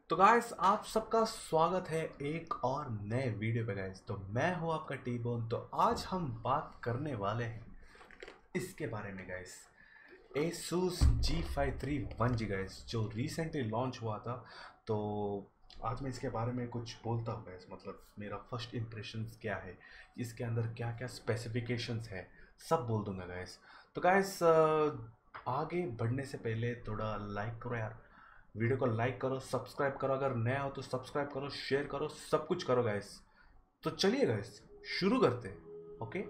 तो गाइस आप सबका स्वागत है एक और नए वीडियो पे गाइस। तो मैं हूं आपका टी बोन। तो आज हम बात करने वाले हैं इसके बारे में गाइस, Asus G531G गाइस, जो रिसेंटली लॉन्च हुआ था। तो आज मैं इसके बारे में कुछ बोलता हूँ गाइस, मतलब मेरा फर्स्ट इम्प्रेशंस क्या है, इसके अंदर क्या क्या स्पेसिफिकेशंस है, सब बोल दूंगा गाइस। तो गाइस आगे बढ़ने से पहले थोड़ा लाइक करो यार, वीडियो को लाइक करो, सब्सक्राइब करो, अगर नया हो तो सब्सक्राइब करो, शेयर करो, सब कुछ करो गाइस। तो चलिए गाइस शुरू करते हैं। ओके।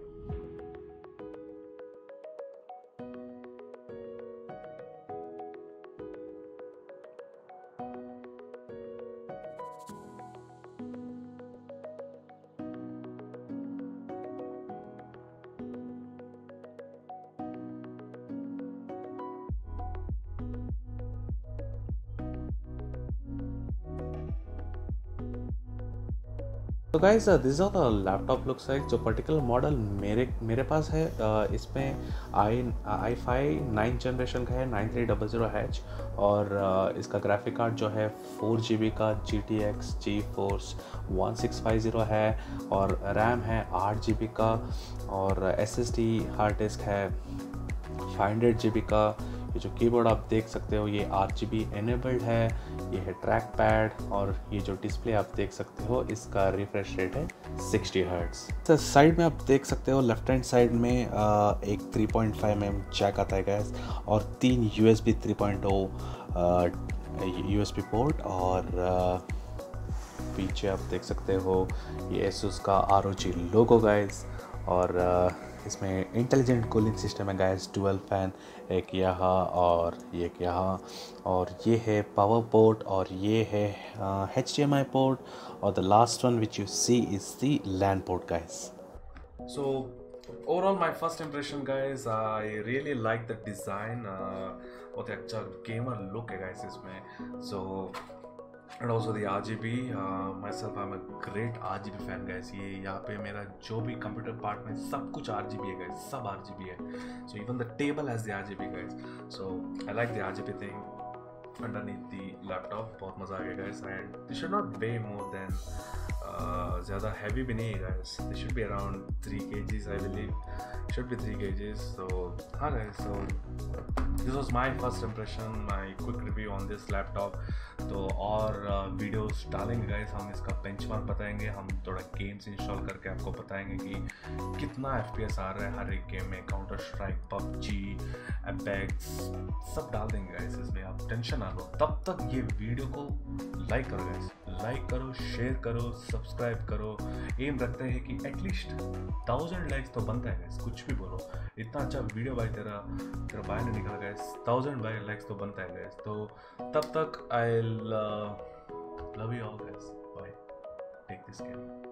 तो guys this are the laptop looks like, जो पर्टिकुलर मॉडल मेरे पास है। इसमें आई फाई 9 जनरेशन का है, 9300H। और इसका ग्राफिक कार्ड जो है 4 GB का GTX GeForce 1650 है। और रैम है 8 GB का। और SSD हार्ड डिस्क है 500 GB का। ये जो कीबोर्ड आप देख सकते हो ये RGB एनेबल्ड है। ये है ट्रैक पैड। और ये जो डिस्प्ले आप देख सकते हो इसका रिफ्रेश रेट है 60 हर्ट्ज। तो साइड में आप देख सकते हो लेफ्ट हैंड साइड में एक 3.5mm जैक आता है गैस, और 3 USB 3.0 USB पोर्ट। और पीछे आप देख सकते हो ये Asus का ROG लोगो गाइस। और इसमें इंटेलिजेंट कूलिंग सिस्टम है गाइस, डुअल फैन, एक यहाँ और एक यहाँ। और ये है पावर पोर्ट, और ये है HDMI पोर्ट। और the last one which you see is the LAN port guys. So overall my first impression guys, I really like the design। बहुत ही अच्छा गेमर लुक है गाइस इसमें। So and also the RGB, myself I'm a great RGB fan guys। ये यहाँ पे मेरा जो भी कंप्यूटर पार्ट में सब कुछ RGB है guys, सब RGB है। So even the table has the RGB guys। So I like the RGB thing underneath the laptop। बहुत मज़ा आ गया guys। And they should not weigh more than ज़्यादा हैवी भी नहीं है guys। They should be around 3 kgs I believe। Should be 3 kgs। So हाँ guys, so this was my first impression, my quick review on this laptop। तो और videos डालेंगे guys, हम इसका बेंचमार्क बताएंगे, हम थोड़ा गेम्स इंस्टॉल करके आपको बताएंगे कि कितना FPS आ रहा है हर एक गेम में। काउंटर स्ट्राइक, PUBG, एपेक्स सब डाल देंगे गाइस इसमें, आप टेंशन ना लो। तब तक ये वीडियो को लाइक करो गाइस, लाइक करो, शेयर करो, सब्सक्राइब करो। एम रखते हैं कि एटलीस्ट 1000 लाइक्स तो बनता है गाइस, कुछ भी बोलो। इतना अच्छा वीडियो भाई तेरा बाय नहीं निकला गाइस, 1000 लाइक्स तो बनता है गाइस। तो तब तक आई love you all guys, bye, take this care।